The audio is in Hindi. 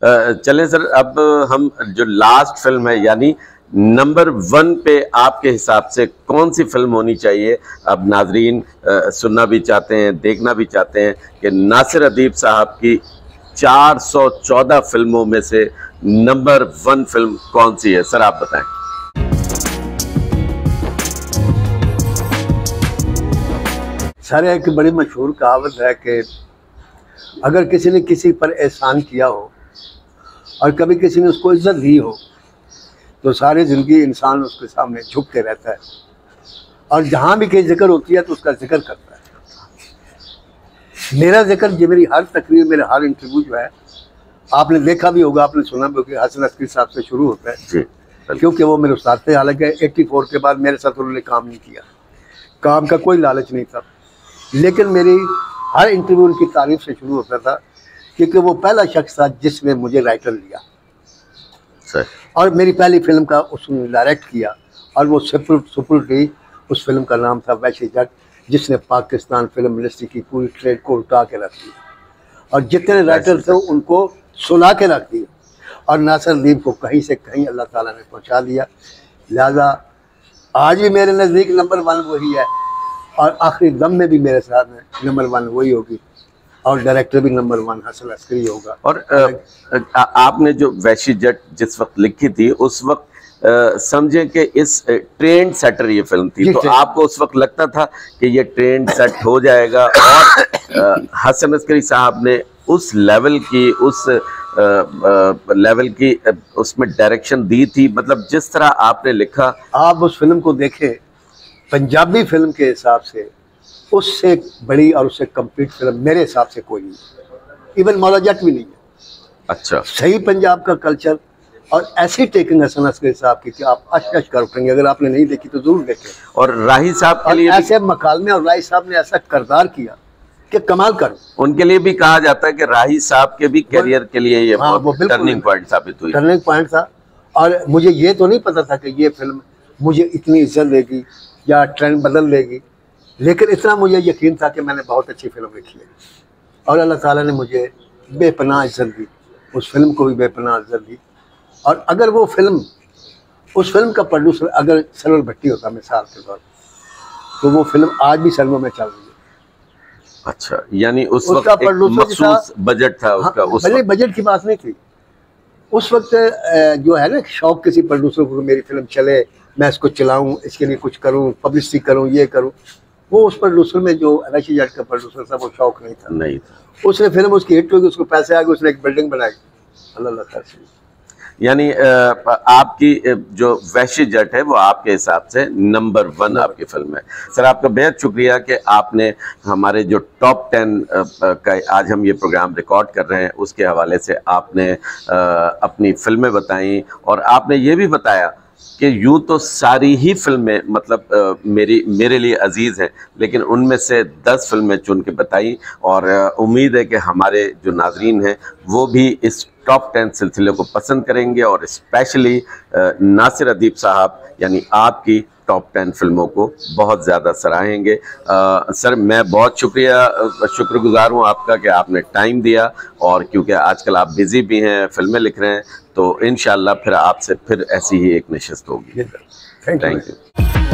चलें सर, अब हम जो लास्ट फिल्म है यानी नंबर 1 पे आपके हिसाब से कौन सी फिल्म होनी चाहिए? अब नाजरीन सुनना भी चाहते हैं, देखना भी चाहते हैं कि नासिर अदीब साहब की 414 फिल्मों में से नंबर 1 फिल्म कौन सी है? सर आप बताएं। सर एक बड़ी मशहूर कहावत है कि अगर किसी ने किसी पर एहसान किया हो और कभी किसी ने उसको इज्जत दी हो तो सारी ज़िंदगी इंसान उसके सामने झुक के रहता है और जहाँ भी कहीं जिक्र होती है तो उसका जिक्र करता है। मेरा जिक्र जो मेरी हर तकरीर, मेरा हर इंटरव्यू जो है, आपने देखा भी होगा, आपने सुना भी होगा, हसन अस्करी साहब से शुरू होता है जी, क्योंकि वो मेरे उस्ताद थे। हालांकि 84 के बाद मेरे साथ उन्होंने काम नहीं किया, काम का कोई लालच नहीं था, लेकिन मेरी हर इंटरव्यू उनकी तारीफ से शुरू होता था क्योंकि वो पहला शख्स था जिसने मुझे राइटर लिया और मेरी पहली फिल्म का उसने डायरेक्ट किया और वो सुपर थी। उस फिल्म का नाम था वैशी जट, जिसने पाकिस्तान फिल्म इंडस्ट्री की पूरी ट्रेड को उल्टा के रख दिया और जितने राइटर थे उनको सुला के रख दिया और नासिर अदीब को कहीं से कहीं अल्लाह ताला ने पहुंचा दिया। लिहाजा आज भी मेरे नज़दीक नंबर 1 वही है और आखिरी दम में भी मेरे साथ में नंबर 1 वही होगी और डायरेक्टर भी नंबर 1 हसन अस्करी होगा। और आपने जो वैशी जट जिस वक्त लिखी थी उस वक्त समझें कि इस ट्रेंड सेटर ये फिल्म थी, तो आपको उस वक्त लगता था कि ये ट्रेंड सेट हो जाएगा? और हसन अस्करी साहब ने उस लेवल की उसमें डायरेक्शन दी थी, मतलब जिस तरह आपने लिखा। आप उस फिल्म को देखें, पंजाबी फिल्म के हिसाब से उससे बड़ी और उससे कंप्लीट फिल्म मेरे हिसाब से कोई नहीं, इवन मौला जट भी नहीं है। अच्छा, सही पंजाब का कल्चर और ऐसी टेकिंग हसन अस्करी साहब की कि आप अश कर उठेंगे। अगर आपने नहीं देखी तो जरूर देखें। और राही साहब के लिए ऐसे मकालमे और राही साहब ने ऐसा किरदार किया कि कमाल कर। उनके लिए भी कहा जाता है कि राही साहब के भी करियर के लिए ये टर्निंग पॉइंट साबित हुई। टर्निंग पॉइंट था और मुझे ये तो नहीं पता था कि ये फिल्म मुझे इतनी इज्जत देगी या ट्रेंड बदल देगी, लेकिन इतना मुझे यकीन था कि मैंने बहुत अच्छी फिल्म लिखी है और अल्लाह ताला ने मुझे बेपनाह इज्जत दी, उस फिल्म को भी बेपनाह इज्जत दी। और अगर वो फिल्म, उस फिल्म का प्रोड्यूसर अगर सरवर भट्टी होता मिसाल के तौर पर, तो वो फिल्म आज भी सिनेमा में चल रही है। अच्छा, यानी उस वक्त एक मखसूस बजट था उसका। उस वक्त बजट की बात नहीं थी। उस वक्त जो है ना शौक किसी प्रोड्यूसर को मेरी फिल्म चले, मैं इसको चलाऊं, इसके लिए कुछ करूं, पब्लिसिटी करूं, ये करूं, वो उस प्रोड्यूसर में जो वैशी जट का प्रोड्यूसर था वो शौक नहीं था। उसने फिल्म उसकी हिट हुई, उसको पैसे आ गए, उसने एक बिल्डिंग बनाई। अल्लाह। यानी आपकी जो वैशी जट है वो आपके हिसाब से नंबर 1 आपकी फिल्म है। सर आपका बेहद शुक्रिया कि आपने हमारे जो टॉप 10 का आज हम ये प्रोग्राम रिकॉर्ड कर रहे हैं उसके हवाले से आपने अपनी फिल्में बताई और आपने ये भी बताया कि यूँ तो सारी ही फिल्में मतलब मेरे लिए अजीज़ हैं, लेकिन उनमें से 10 फिल्में चुन के बताई और उम्मीद है कि हमारे जो नाजरीन हैं वो भी इस टॉप 10 सिलसिले को पसंद करेंगे और स्पेशली नासिर अदीब साहब यानी आपकी टॉप 10 फिल्मों को बहुत ज़्यादा सराहेंगे। सर मैं बहुत शुक्रगुजार हूँ आपका कि आपने टाइम दिया और क्योंकि आजकल आप बिज़ी भी हैं, फिल्में लिख रहे हैं, तो इंशाल्लाह फिर आपसे फिर ऐसी ही एक नशिस्त होगी। Thank you.